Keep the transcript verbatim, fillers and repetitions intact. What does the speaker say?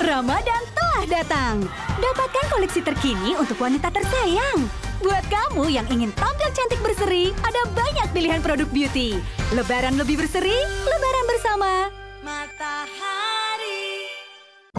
Ramadan telah datang. Dapatkan koleksi terkini untuk wanita tersayang. Buat kamu yang ingin tampil cantik berseri, ada banyak pilihan produk beauty. Lebaran lebih berseri, lebaran bersama Matahari.